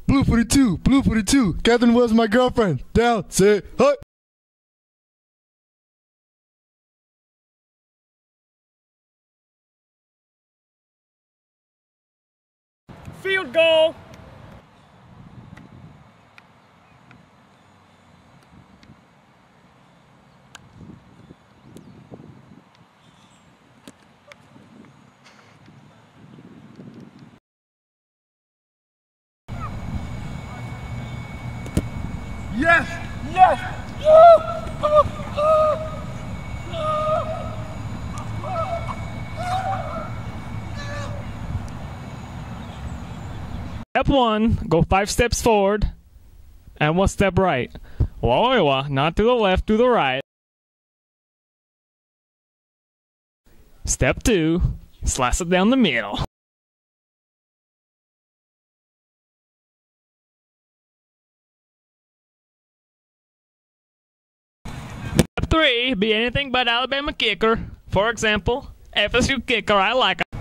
Blue 42, blue 42. Catherine was my girlfriend. Down, say, hi. Field goal. Yes, yes. Step 1, go 5 steps forward and 1 step right. Not to the left, to the right. Step 2, slice it down the middle. Step 3, be anything but Alabama kicker. For example, FSU kicker, I like it.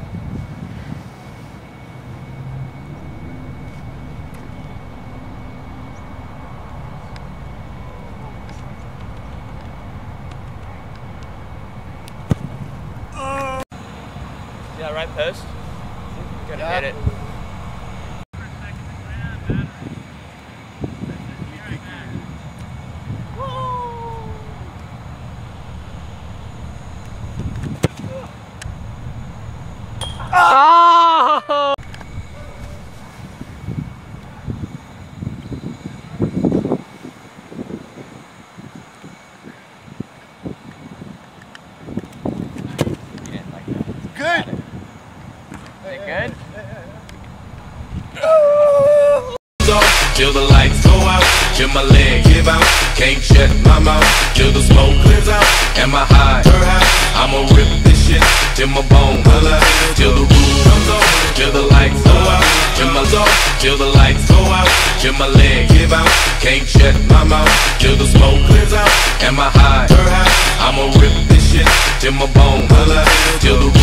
See that right post? You gotta hit it. Oh! Good. Is it good? Till the lights go out, till my leg give out. Can't shut my mouth till the smoke clears out. Am I high? I'ma rip this shit till my bone holla. Till the roof comes on, till the lights go out. Till the lights go out, till my leg give out. Can't shut my mouth till the smoke clears out. Am I high? I'ma rip this shit till my bone holla. Till the